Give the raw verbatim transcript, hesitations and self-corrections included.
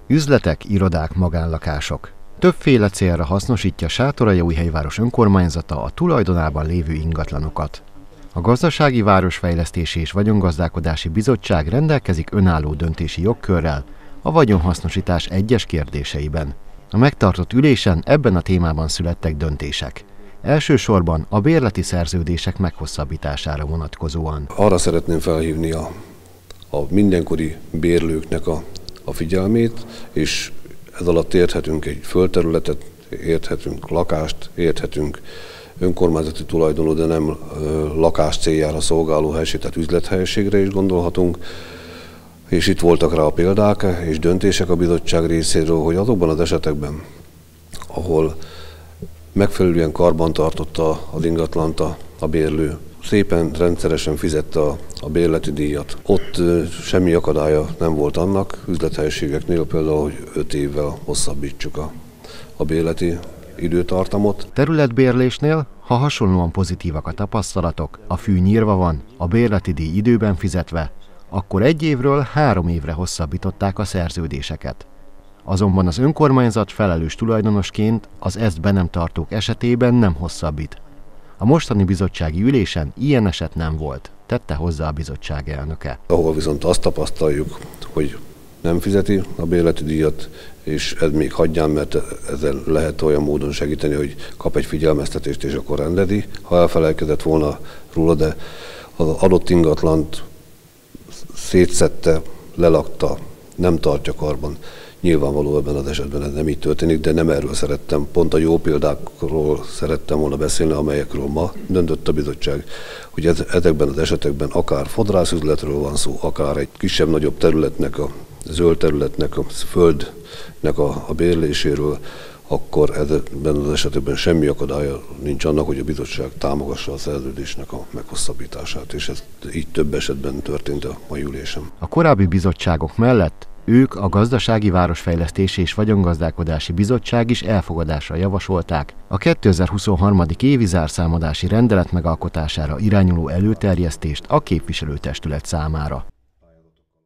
Üzletek, irodák, magánlakások. Többféle célra hasznosítja Sátoraljaújhelyváros önkormányzata a tulajdonában lévő ingatlanokat. A Gazdasági Városfejlesztési és Vagyongazdálkodási Bizottság rendelkezik önálló döntési jogkörrel a vagyonhasznosítás egyes kérdéseiben. A megtartott ülésen ebben a témában születtek döntések. Elsősorban a bérleti szerződések meghosszabbítására vonatkozóan. Arra szeretném felhívni a, a mindenkori bérlőknek a, a figyelmét, és ez alatt érthetünk egy földterületet, érthetünk lakást, érthetünk önkormányzati tulajdonú, de nem ö, lakás céljára szolgáló helység, tehát üzlethelyiségre is gondolhatunk. És itt voltak rá a példák és döntések a bizottság részéről, hogy azokban az esetekben, ahol megfelelően karbantartotta az ingatlant a bérlő, szépen, rendszeresen fizette a, a bérleti díjat. Ott ö, semmi akadálya nem volt annak, üzlethelyiségeknél például, hogy öt évvel hosszabbítsuk a, a bérleti időtartamot. Területbérlésnél, ha hasonlóan pozitívak a tapasztalatok, a fű nyírva van, a bérleti díj időben fizetve, akkor egy évről három évre hosszabbították a szerződéseket. Azonban az önkormányzat felelős tulajdonosként az ezt be nem tartók esetében nem hosszabbít. A mostani bizottsági ülésen ilyen eset nem volt, tette hozzá a bizottság elnöke. Ahol viszont azt tapasztaljuk, hogy nem fizeti a bérleti díjat, és ez még hagyján, mert ezzel lehet olyan módon segíteni, hogy kap egy figyelmeztetést, és akkor rendezi. Ha elfelejtkezett volna róla, de az adott ingatlant szétszette, lelakta, nem tartja karban. Nyilvánvaló ebben az esetben ez nem így történik, de nem erről szerettem, pont a jó példákról szerettem volna beszélni, amelyekről ma döntött a bizottság, hogy ez, ezekben az esetekben akár fodrászüzletről van szó, akár egy kisebb-nagyobb területnek, a zöld területnek, a földnek a, a bérléséről, akkor ebben az esetben semmi akadálya nincs annak, hogy a bizottság támogassa a szerződésnek a meghosszabbítását, és ez így több esetben történt a mai ülésen. A korábbi bizottságok mellett ők a Gazdasági Városfejlesztési és Vagyongazdálkodási Bizottság is elfogadásra javasolták a kétezer-huszonharmadik évi zárszámadási rendelet megalkotására irányuló előterjesztést a képviselőtestület számára.